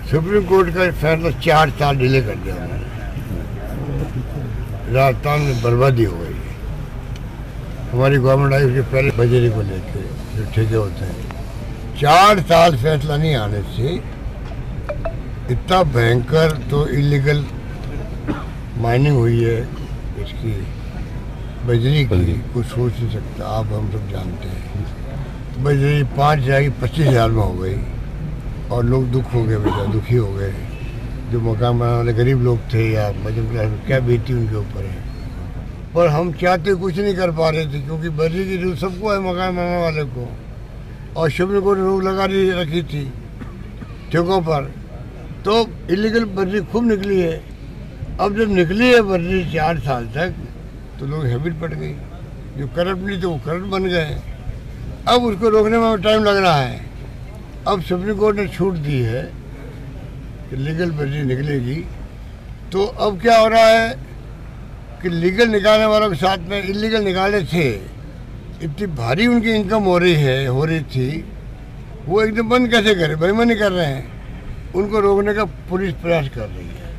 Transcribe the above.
Supreme court का फैसला 4 साल डिले कर दिया उन्होंने। राजस्थान में बर्बादी हो गई। हमारी गवर्नमेंट आई उसके पहले बजरी को लेके जो ठेके होते हैं, 4 साल फैसला नहीं आने से इतना भयंकर तो इलीगल माइनिंग हुई है इसकी बजरी की, कुछ सोच नहीं सकता। आप हम सब जानते हैं बजरी 5 जाएगी 25,000 में हो गई और लोग दुख हो गए, बेटा दुखी हो गए। जो मकान बनाने वाले गरीब लोग थे या मध्यम क्लास में, क्या बीती उनके ऊपर है। पर हम चाहते कुछ नहीं कर पा रहे थे क्योंकि बजरी की जरूरत सबको है, मकान बनाने वाले को। और सुप्रीम कोर्ट ने रोक लगा रखी थी ठेकों पर, तो इलीगल बजरी खूब निकली है। अब जब निकली है बजरी 4 साल तक, तो लोग हैबिट पड़ गई। जो करप्ट नहीं थे वो करप्ट बन गए। अब उसको रोकने में टाइम लग रहा है। अब सुप्रीम कोर्ट ने छूट दी है कि लीगल बजरी निकलेगी। तो अब क्या हो रहा है कि लीगल निकालने वालों के साथ में इलीगल निकाले थे, इतनी भारी उनकी इनकम हो रही थी, वो एकदम बंद कैसे करें, बेईमानी कर रहे हैं। उनको रोकने का पुलिस प्रयास कर रही है।